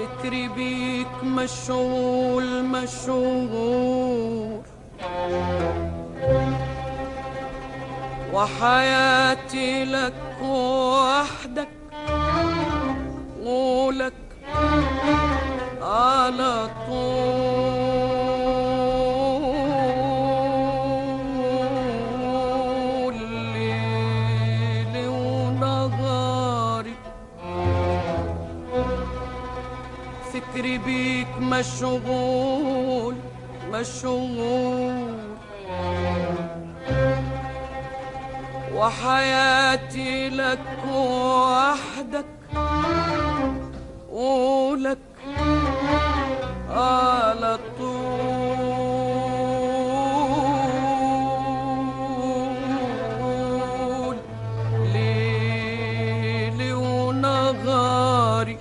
فكري بيك مشغول مشغول، وحياتي لك وحدك، ولك على طول ليلي ونهاري. فكري بيك مشغول مشغول، وحياتي لك وحدك، ولك على طول ليلي ونهاري.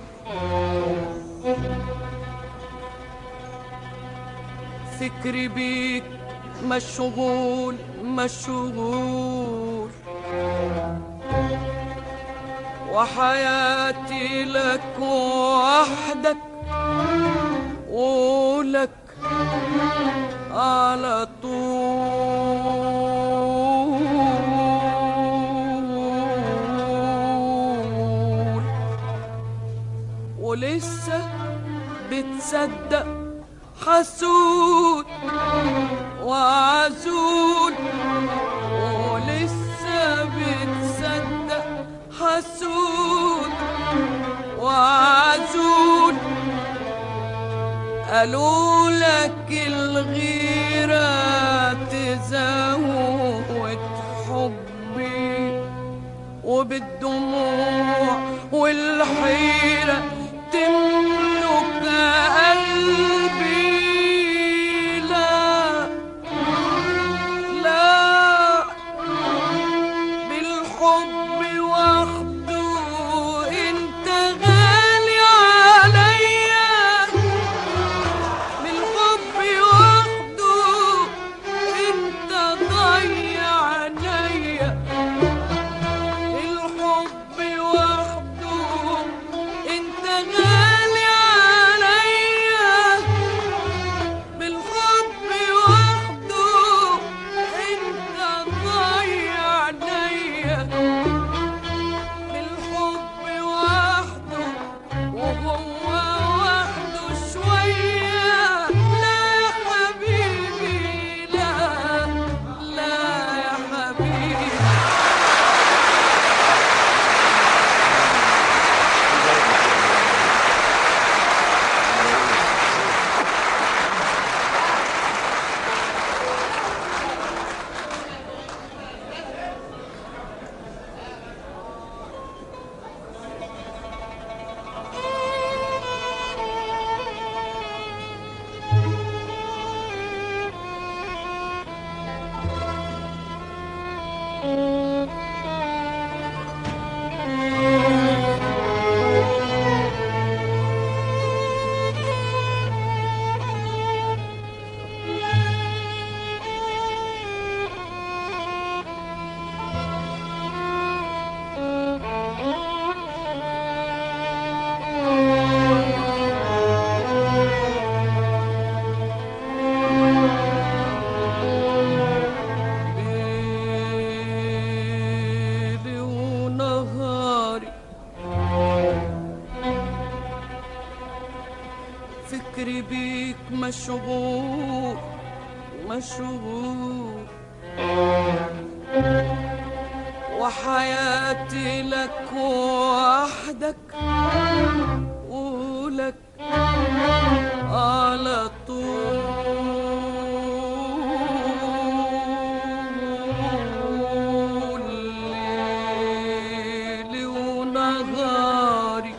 فكري بيك مشغول مشغول، وحياتي لك وحدك، ولك على طول. ولسه بتصدق حسود وعزول، ولسه بتصدق حسود وعزول. قالوا لك الغيرة تزود حبي، وبالدموع والحيرة تملك قلبي. لا لا، بالحب وحده انت غالي عليا، بالحب وحده انت ضيع عليا، الحب وحده انت غالي عليا، بالحب وحده انت ضيع عليا، بالحب وحده وهو وحده شوية. لا يا حبيبي لا، لا يا حبيبي. ليلي ونهاري. فكري بيك مشغول مشغول، وحياتي لك وحدك، ولك على طول ليلي ونهاري.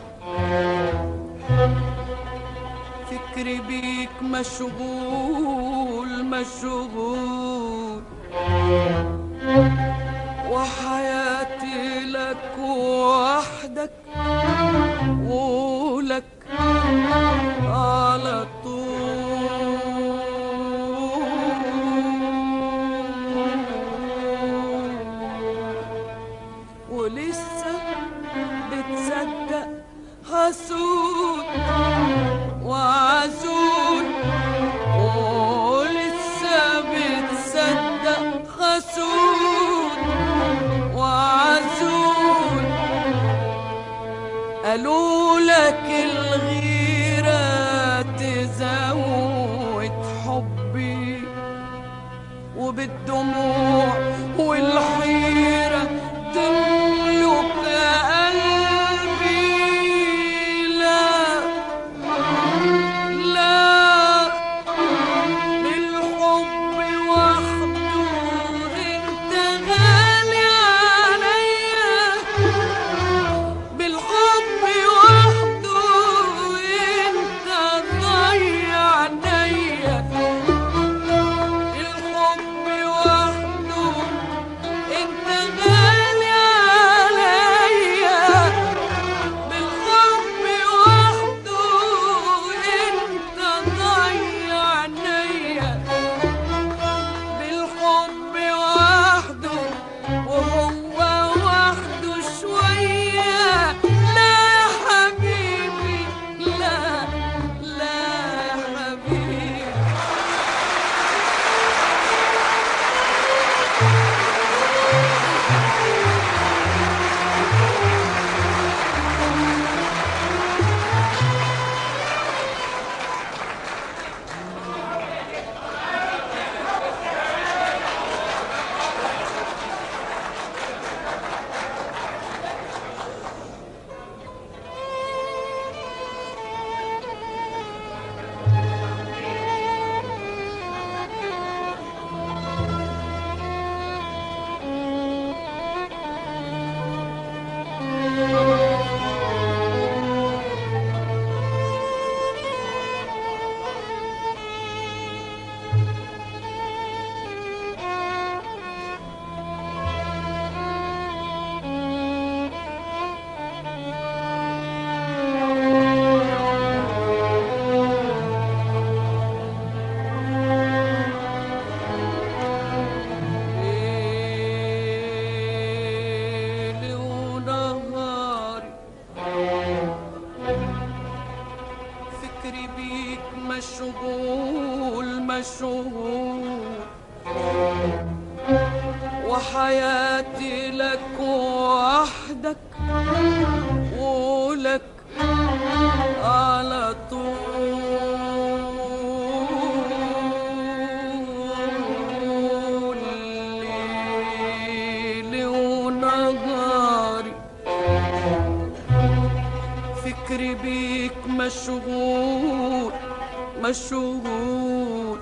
فكري بيك مشغول مشغول، وحياتي لك وحدك، ولك على طول. ولسه بتصدق حسود وعزول ولسه بتصدق حسود وعزول قالوا لك الغيرة تزود حبي وبالدموع والحيرة تملك قلبي لا لا بالحب وحده انت غالي عليا بالحب وحده انت ضيع عينيا الحب وحده انت غالي عليا بالحب وحده انت ضيع عينيا بالحب وحده وهو وحده شوية لا يا حبيبي لا لا يا حبيبي ليلي ونهاري فكري بيك مشغول مشغول وحياتي لك وحدك ولك على طول ليلي ونهاري فكري بيك مشغول مشغول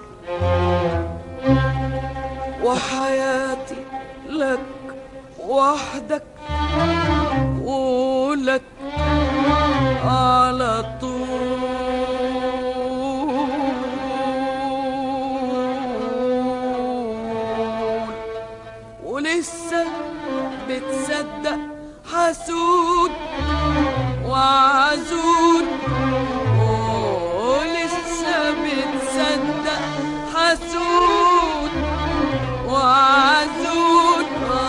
وحياتي لك وحدك ولك على طول ولسه بتصدق حسود وعزول ولسه بتصدق حسود وعزول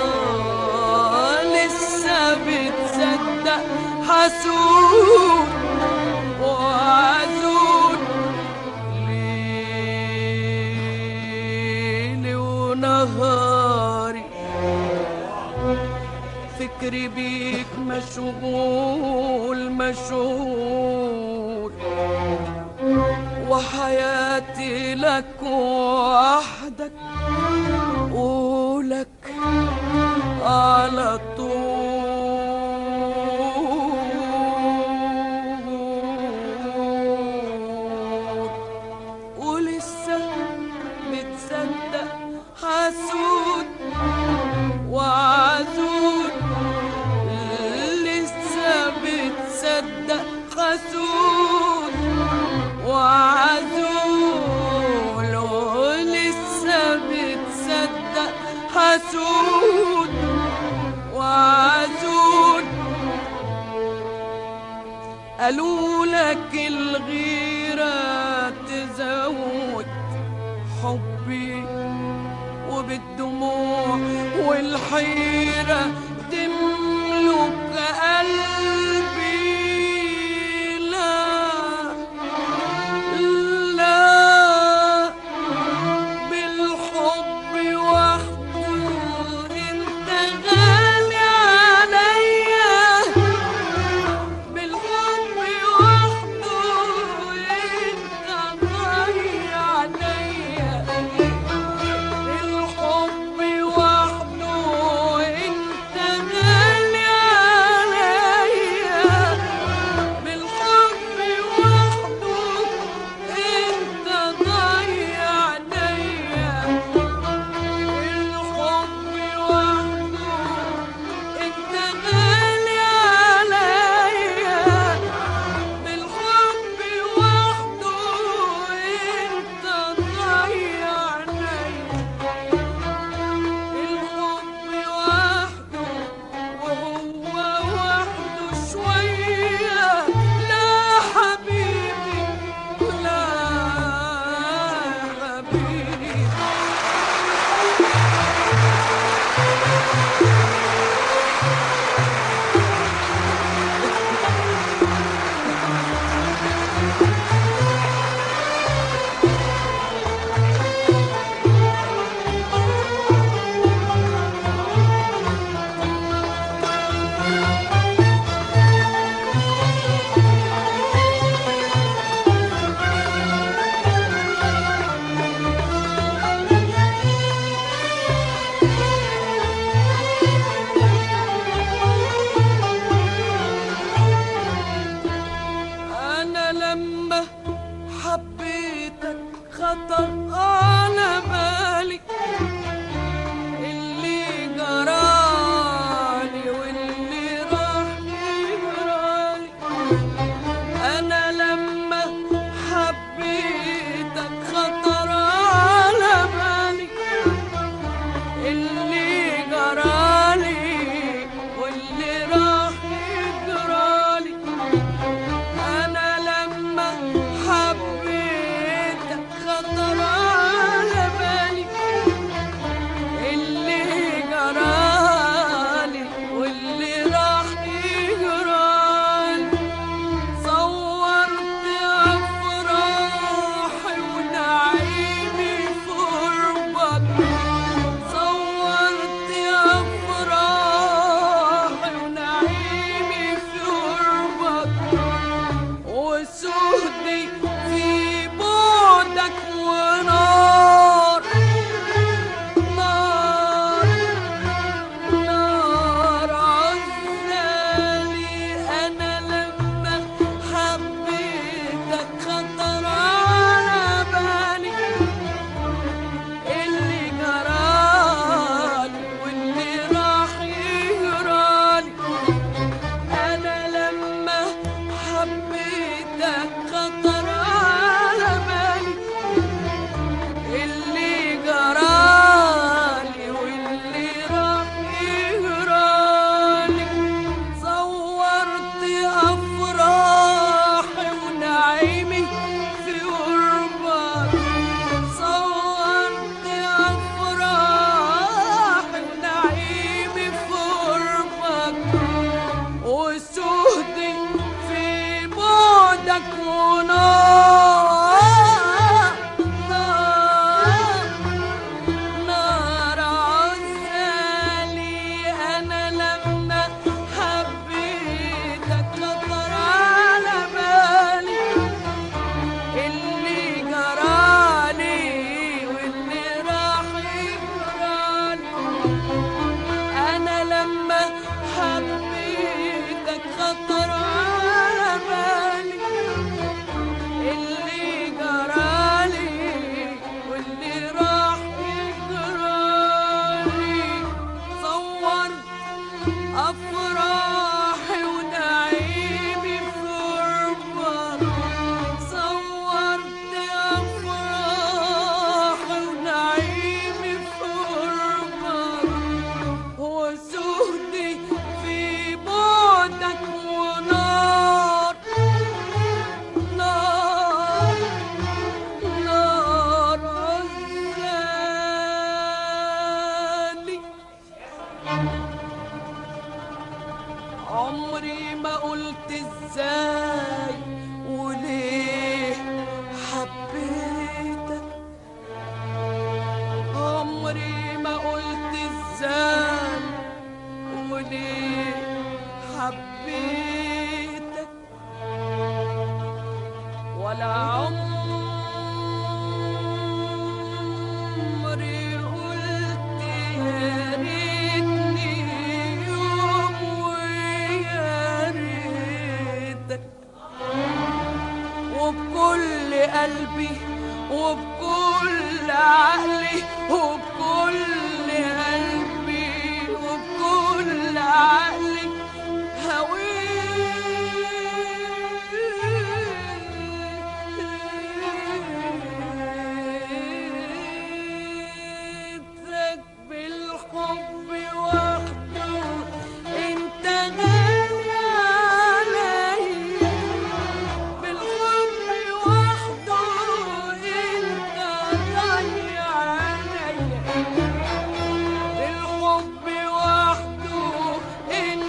لسه بتصدق حسود وعزول ليلي ونهاري فكري بيك مشغول مشغول وحياتي لك وحدك ولك على طول ولسه بتصدق حسود وعزول لسه بتصدق حسود وعزول ولسه بتصدق حسود وعزول قالوا لك الغيرة تزود حبي وبالدموع والحيرة تملك قلبي صورت أفراح ونعيم في قربك وسهدي في بعدك ونار نار نار عزالي. عمري ما قلت ازاي وليه حبيتك، عمري ما قلت ازاي وليه حبيتك، ولا عمري قلت يا ريتني يوم ويا ريتك. وبكل قلبي وبكل عقلي وبكل قلبي وبكل عقلي هويتك بالحب وحده. انت غالي عليا بالحب وحده، انت غالي عليا بالحب وحده، انت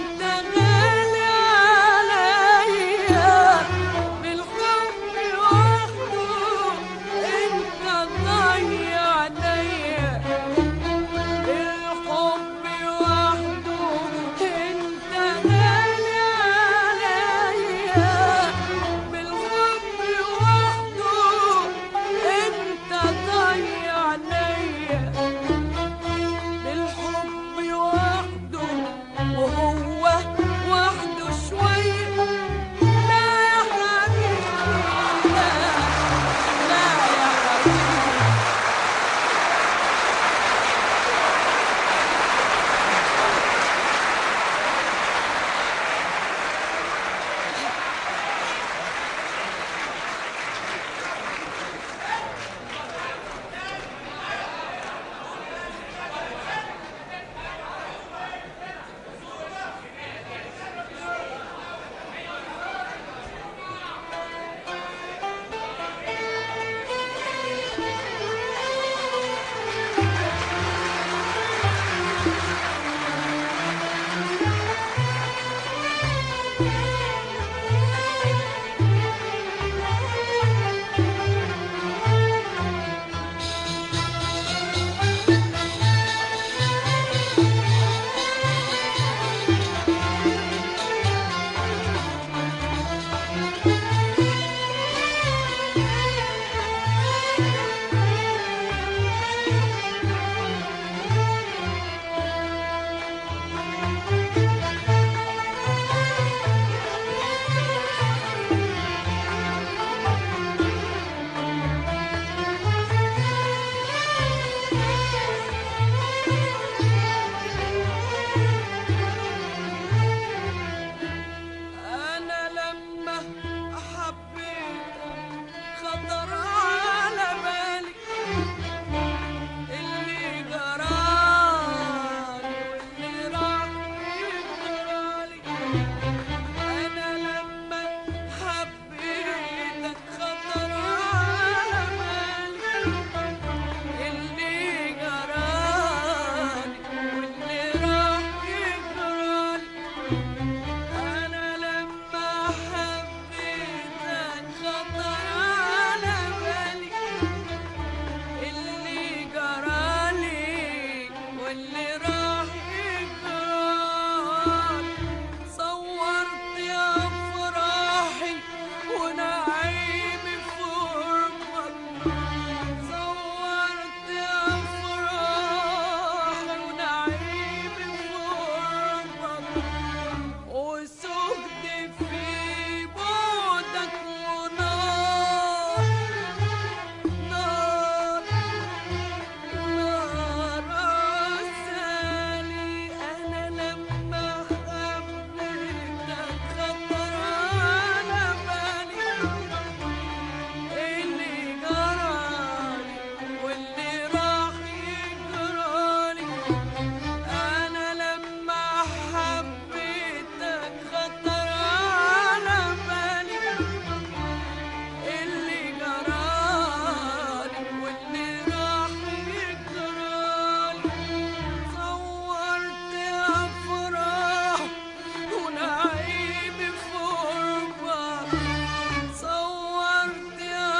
صورت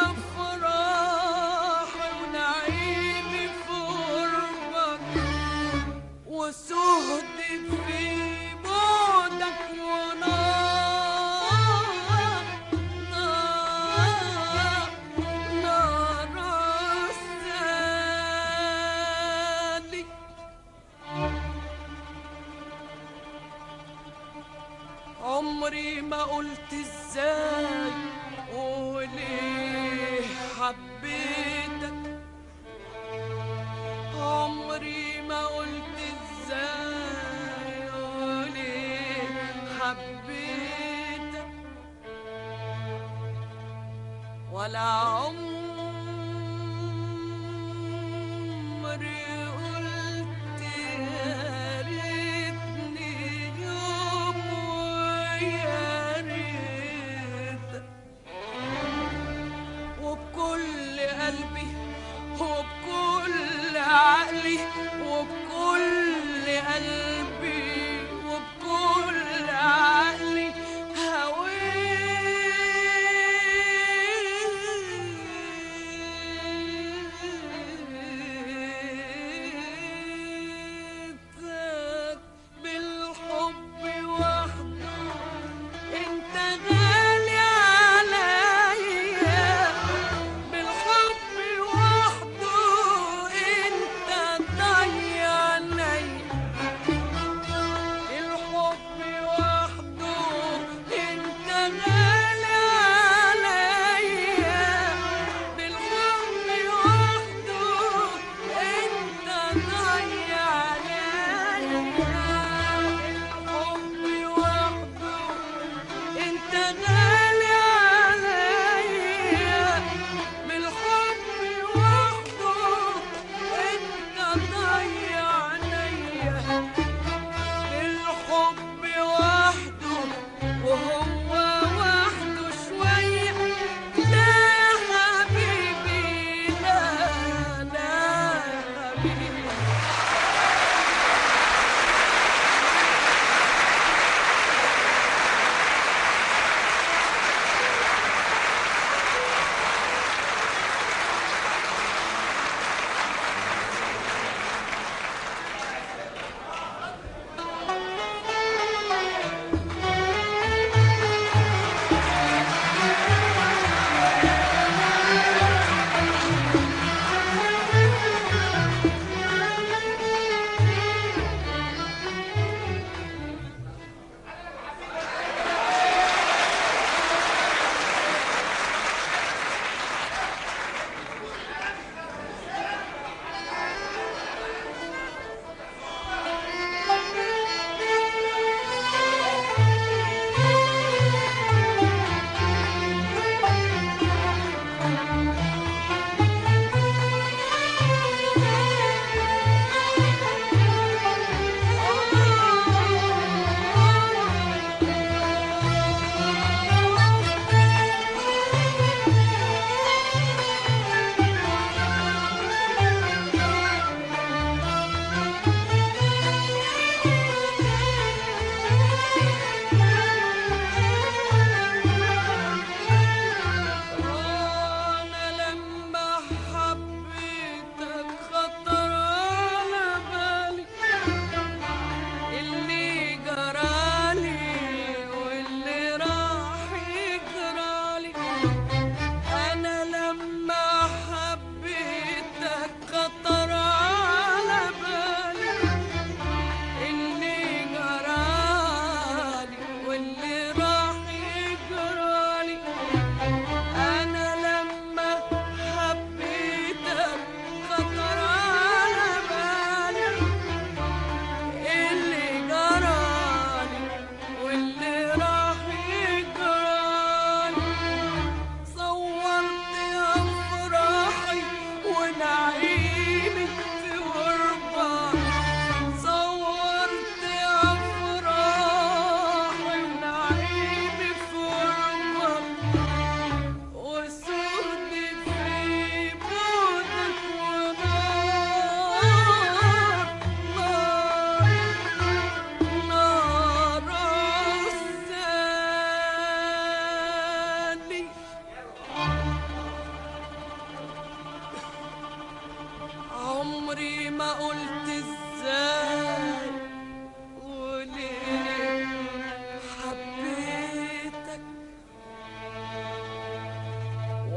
أفراحي ونعيمي في قربك وسهدي في بعدك ونار نار نار السالي. عمري ما قلت ازاي وليه حبيتك، عمري ما قلت ازاي وليه حبيتك، ولا عمري قلت يا ريتني يوم ويا ريتك. وبكل قلبي وبكل عقلي وبكل قلبي وبكل عقلي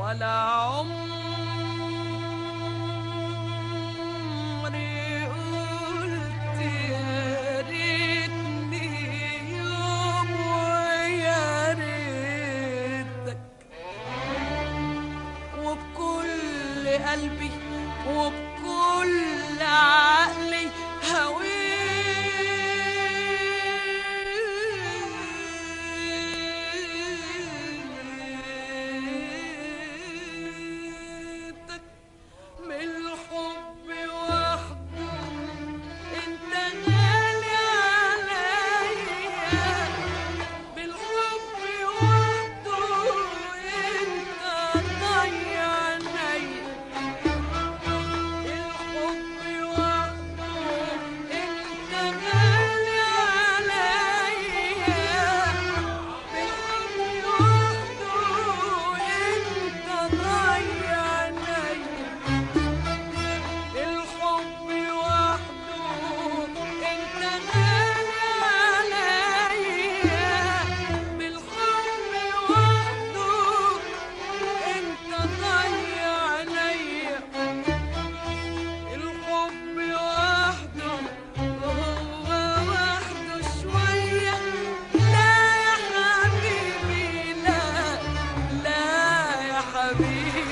ولا عمري قلت يا ريتني يوم ويا ريتك، وبكل قلبي وبكل عقلي هويتك. من الحب وحده انت غالي عليا، بالحب وحده انت ضيع عينيا، الحب وحده انت غالي عليا، بالحب وحده انت ضيع عينيا، الحب وحده انت غالي عليا، بالحب وحده انت ضيع عينيا، الحب وحده هو وحده شوية. لا يا حبيبي لا، لا يا حبيبي.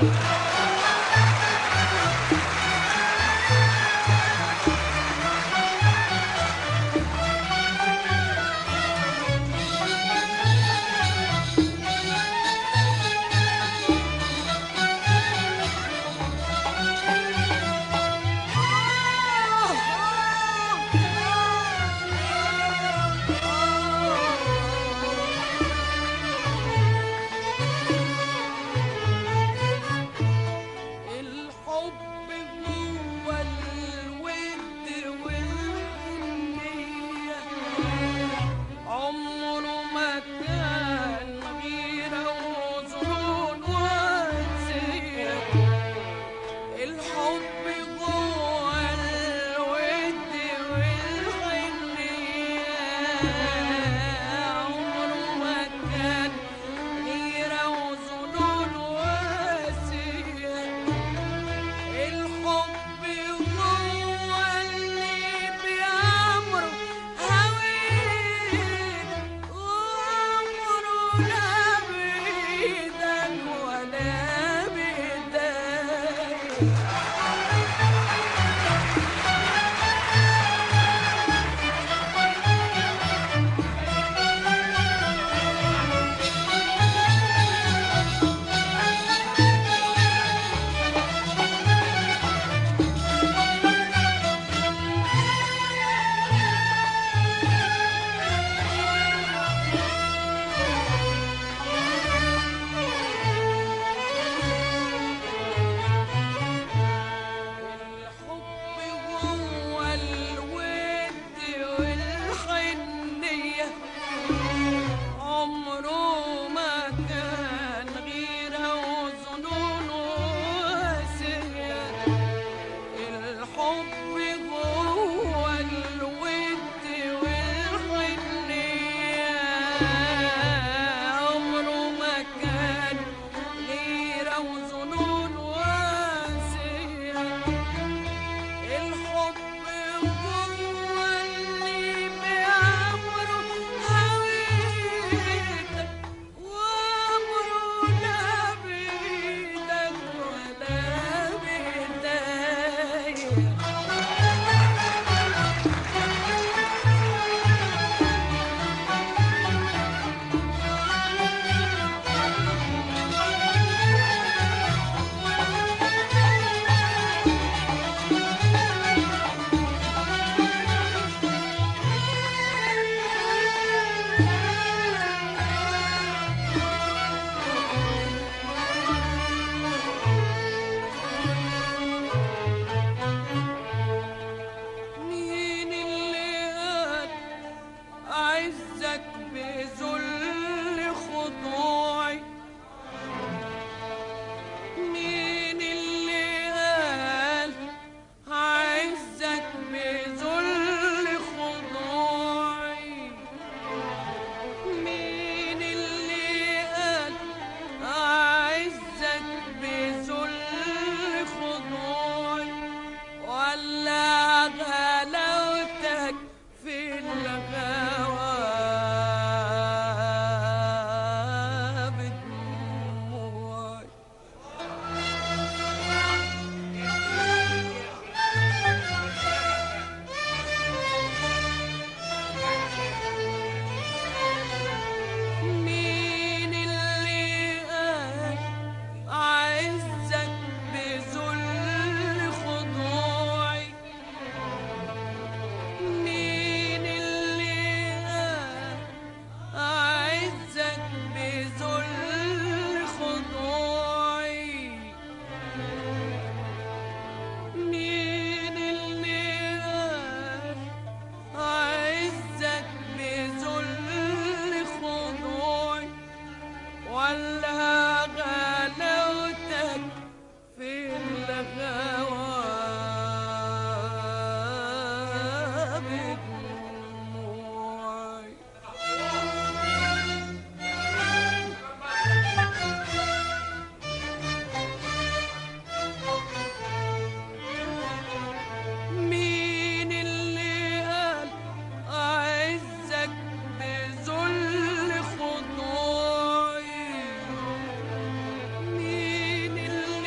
الخضوع. مين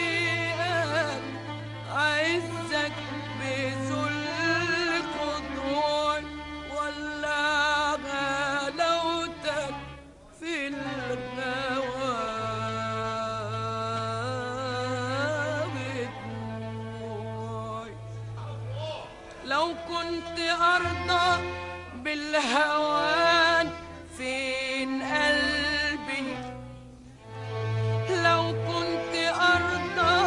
أرضى بالهوان فين قلبي؟ لو كنت أرضى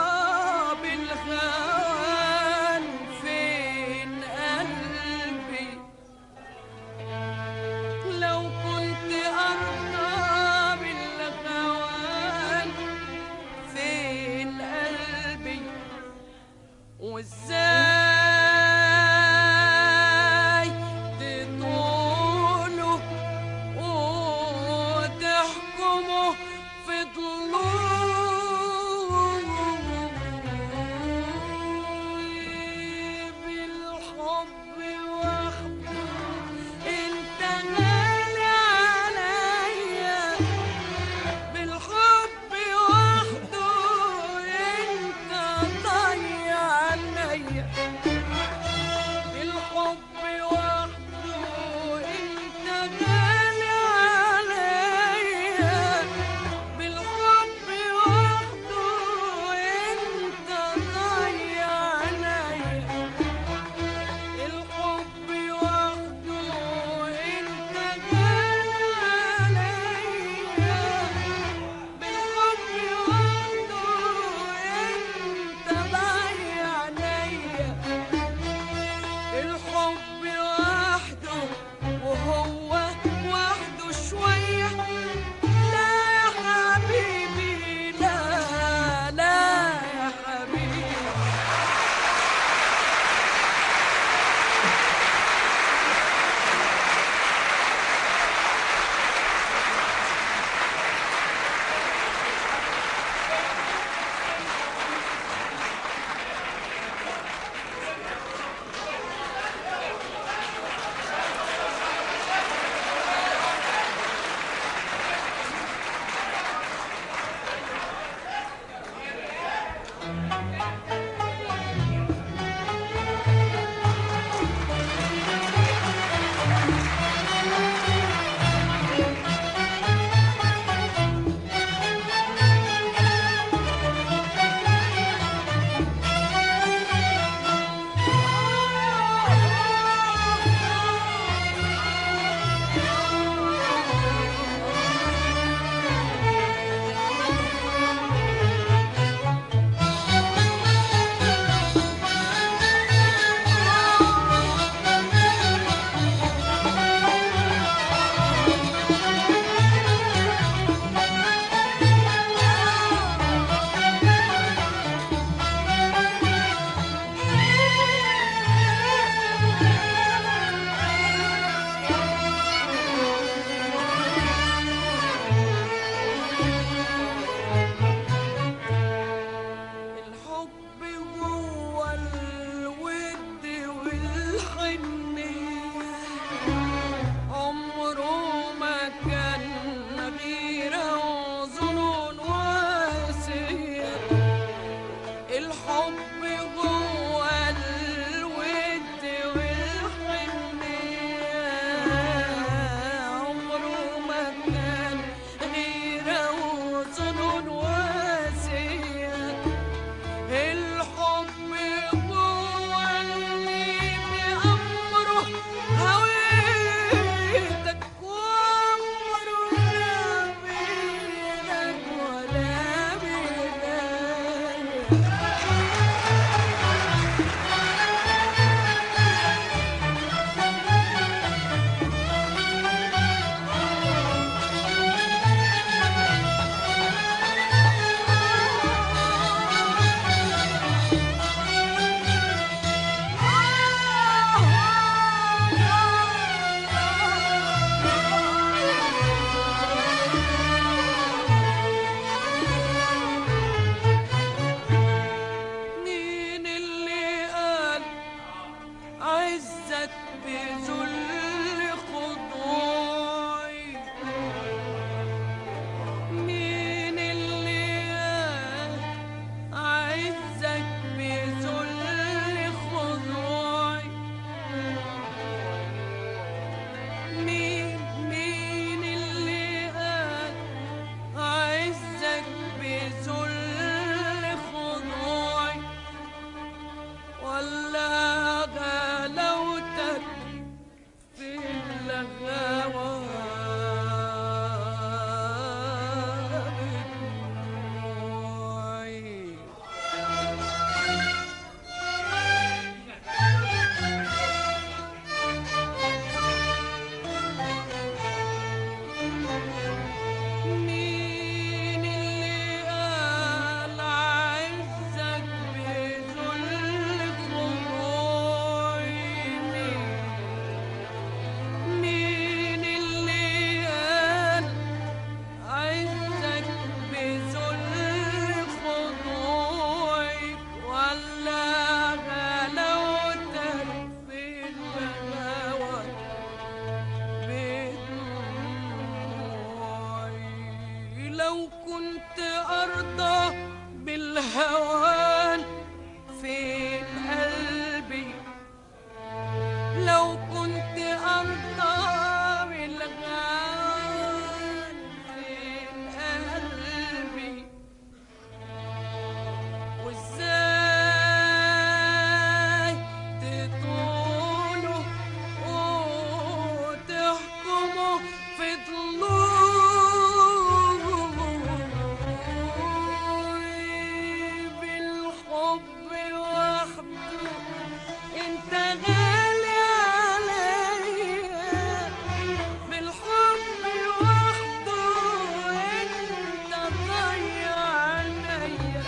بالهوان فين قلبي؟ لو كنت أرضى بالهوان فين قلبي؟ وإزاي تطول كنت أرضى بالهوان فين قلبي، لو كنت أرضى بالغوان فين قلبي، وإزاي تطولوا وتحكموا في ضلوعي بالحب وحده. انت غالي عليا بالحب وحده، انت ضيع عليا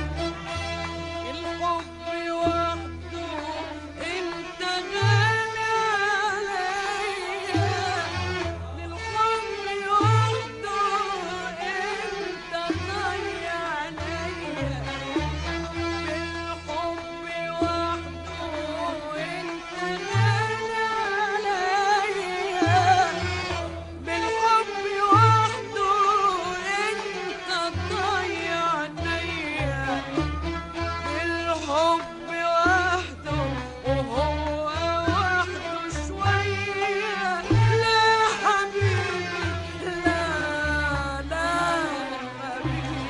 الحب وحده، انت غالي عليا بالحب وحده، انت ضيع عليا بالحب وحده، انت غالي عليا بالحب وحده، انت ضيع عليا بالحب وحده، وهو وحده شوية. لا حبيبي لا لا حبيبي.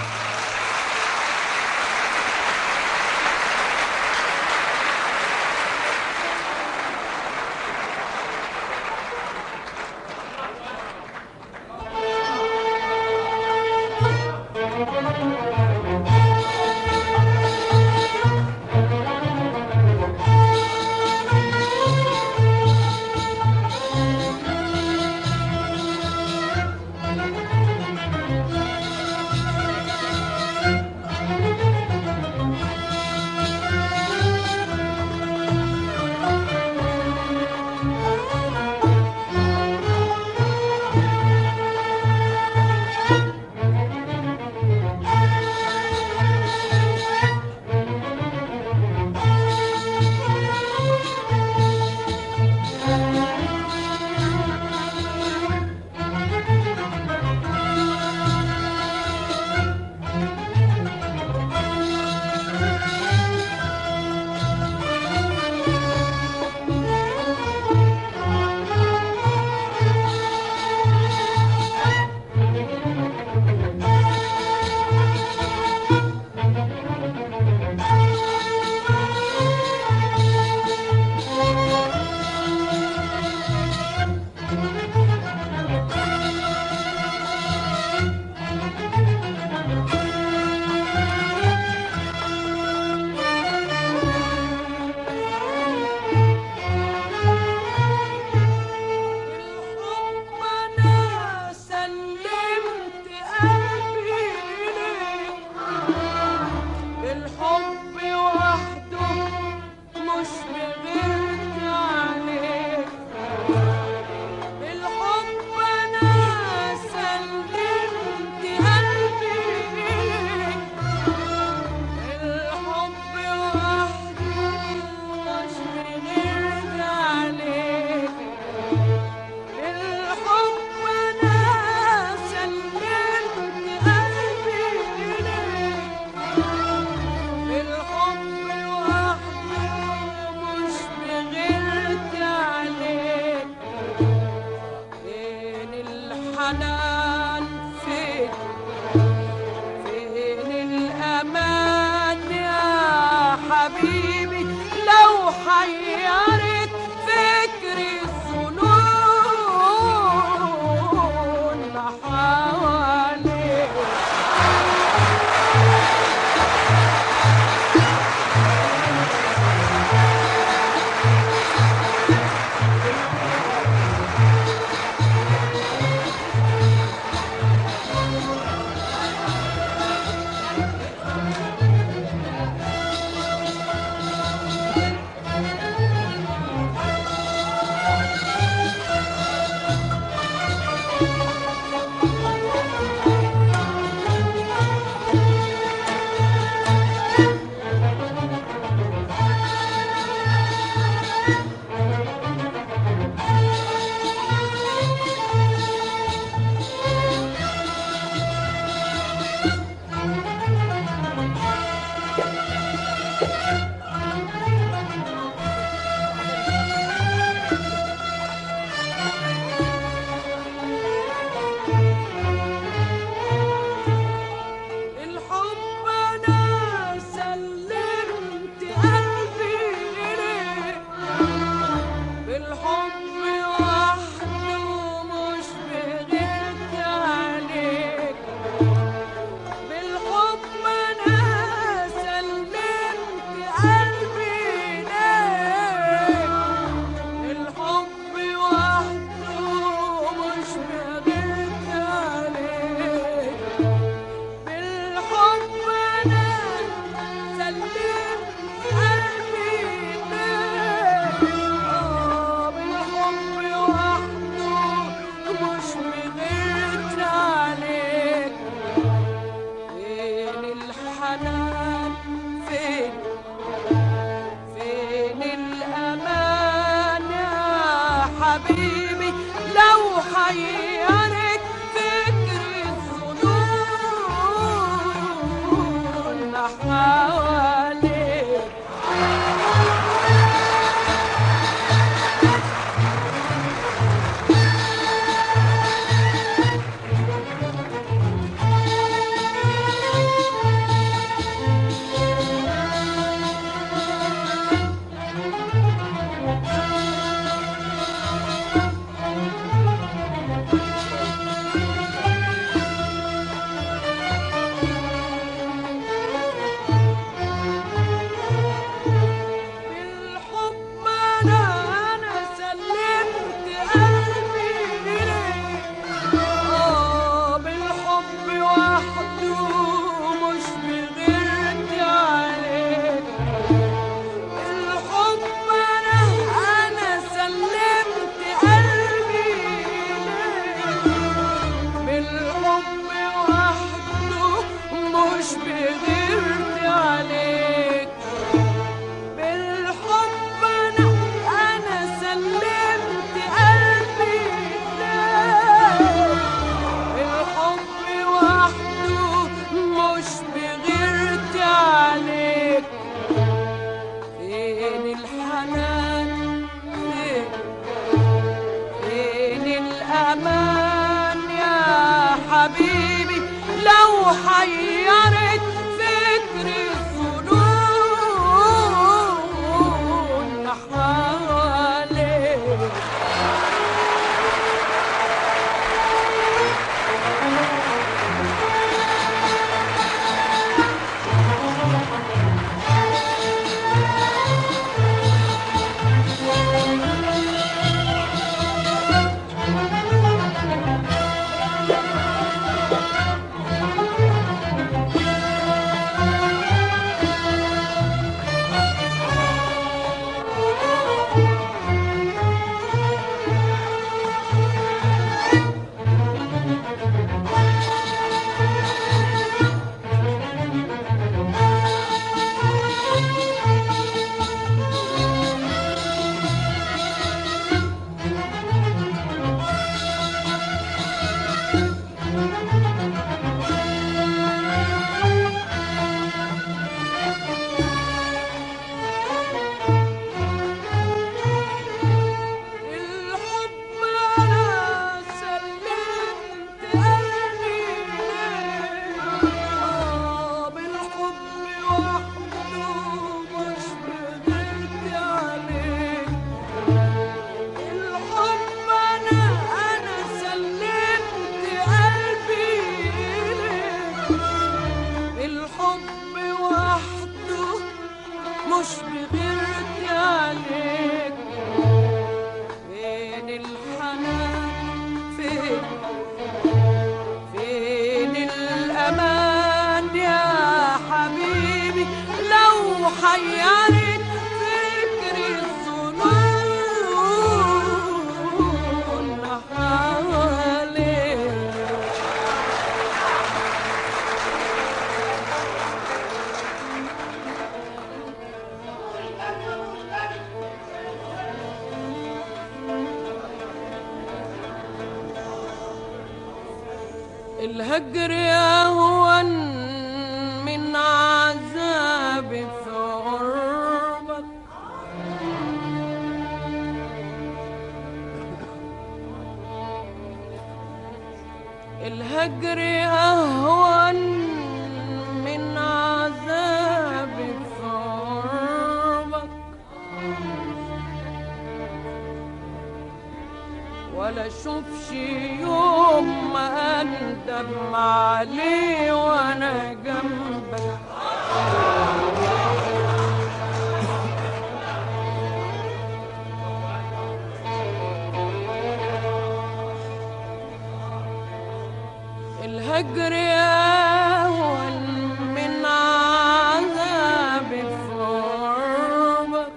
بالحب أنا سلمت قلبي ليك، بالحب وحده مش بغيرت عليك، بالحب أنا سلمت قلبي بغيرت عليك. بالحب أنا سلمت قلبي لك. الحب وحده مش بغيرت عليك. فين الحنان فين الأمان يا حبيبي لو حيرت فكري الظنون حواليك. مش بغيرت عليك. فين الحنان فين الأمان يا حبيبي لو حيرت فكري الظنون حواليك. الهجر أهون من عذابي في غربك. الهجر أهون من عذابي في غربك. ولا اشوفش يوم ما اندم عليه وانا جنبك. الهجر اهون من عذابي في غربك.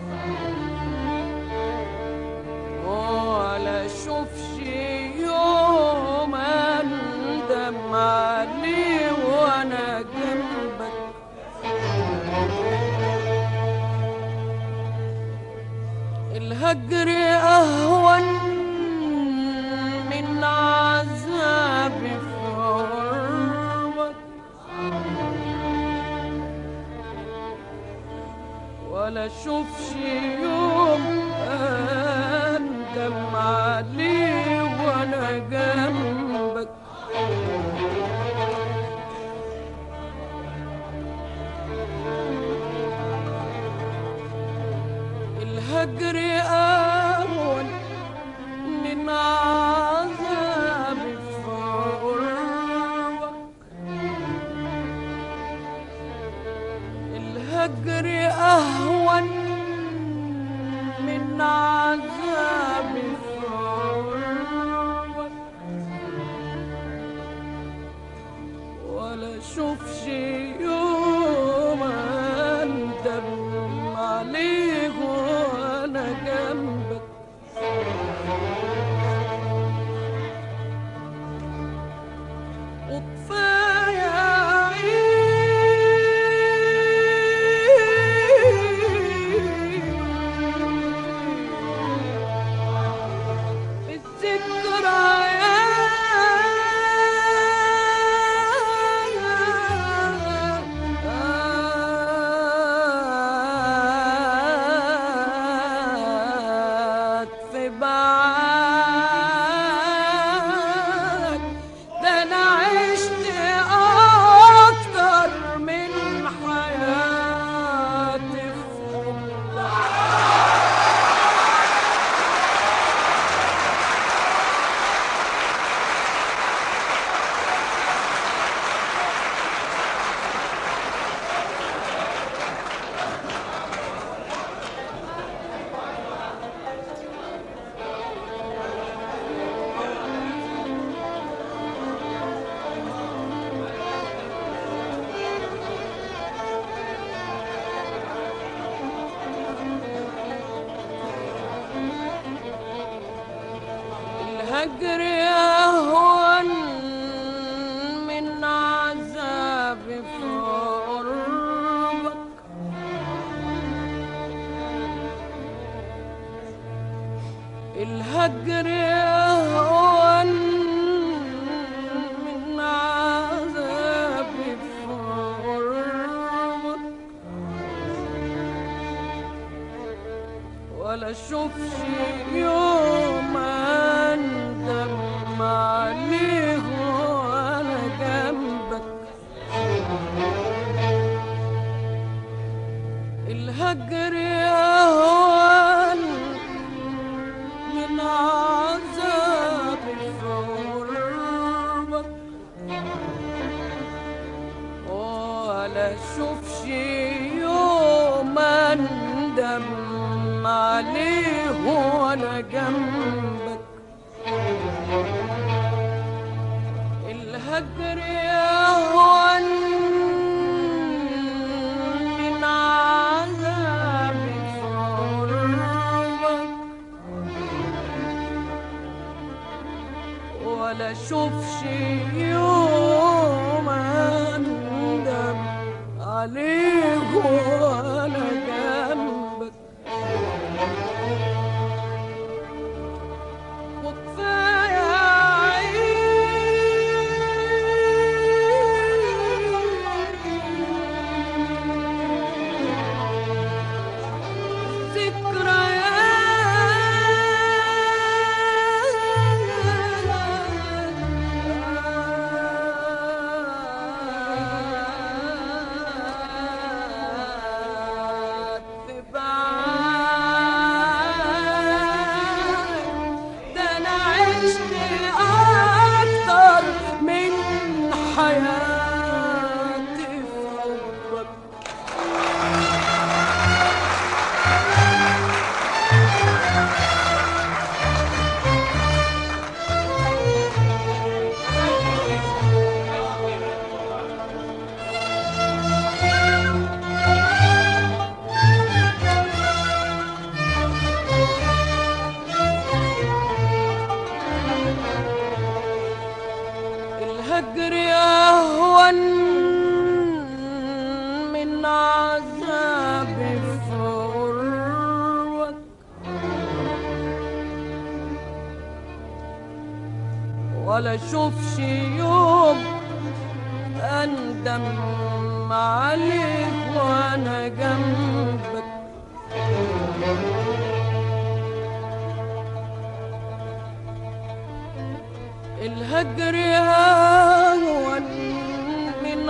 ولا اشوفش يوم اندم عليه وانا جنبك. الهجر اهون من عذابي في غربك. ولا اشوفش يوم اندم عليه وانا جنبك. الهجر اهون من عذابي في غربك. الهجر اهون من عذابي في غربك. ولا اشوفش يوم اندم عليه وانا جنبك. وكفايه عيني الهجر أهون من عذابي في قربك، الهجر أهون من عذابي في قربك، ولا أشوفش يوم أندم عليه وأنا جنبك. الهجر أهون من عذابي في قربك، ولا أشوفش يوم أندم عليه وأنا جنبك. الهجر أهون من عذابي في قربك، ولا أشوفش يوم أندم عليه وأنا جنبك. الهجر أهون من عذابي في قربك، ولا أشوفش يوم أندم عليك وأنا جنبك. الهجر أهون من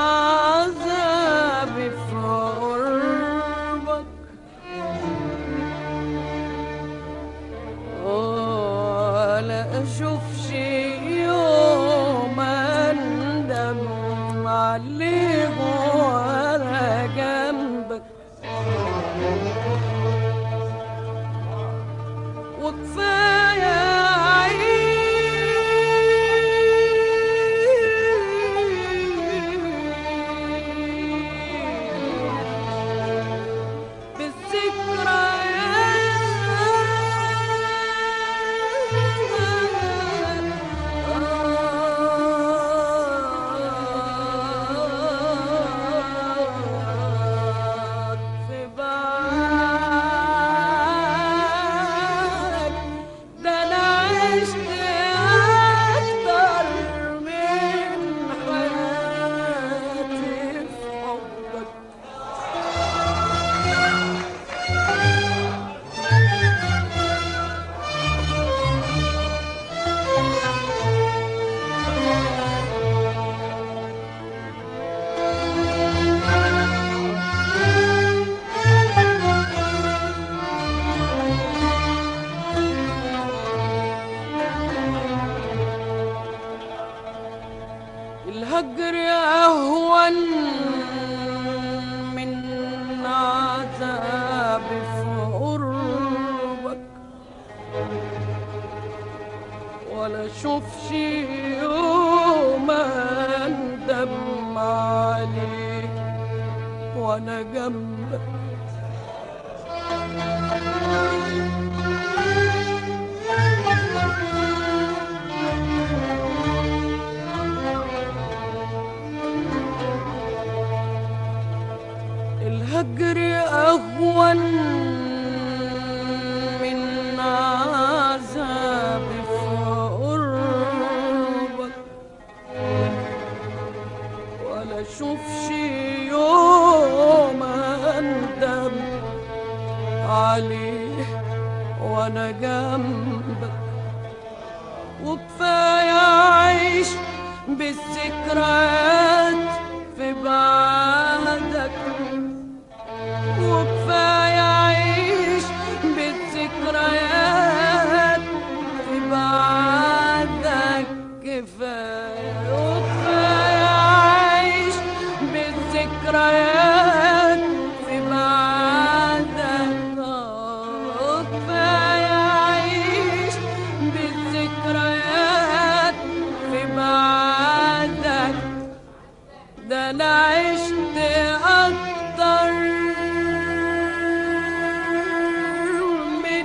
عذابي في قربك، ولا أشوفش يوم أندم عليه وأنا جنبك. وكفاية الهجر أهون من عذابي في قربك، ولا أشوفش يوم أندم عليك وأنا جنبك. الهجر أهون من عذابي في قربك، ولا أشوفش يوم أندم عليه وأنا جنبك. وكفاية أعيش بالذكريات في بعدك، وكفاية أعيش بالذكريات في بعدك كفاية، وكفاية أعيش بالذكريات في بعدك، وكفاية أعيش بالذكريات في بعدك. ده أنا عشت أكتر من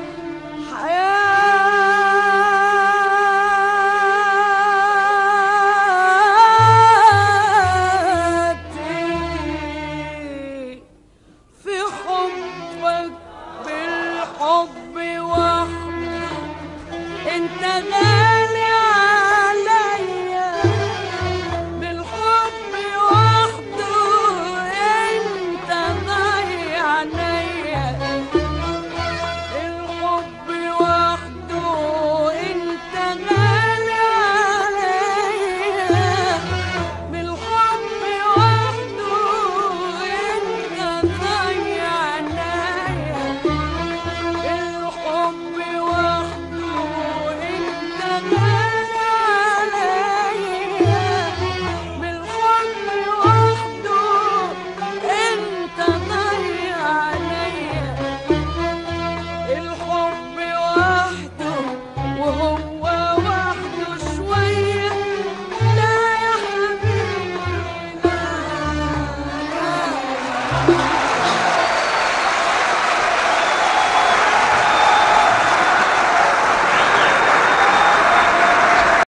حياتي في حبك، بالحب وحدك انت غالي عليا، بالحب وحده انت ضايع عليا، الحب وحده انت غالي عليا، بالحب وحده انت ضايع عليا، الحب وحده انت غالي عليا، بالحب وحده انت ضايع عليا، الحب وحده وهو وحده شوية. لا يا حبيبي لا.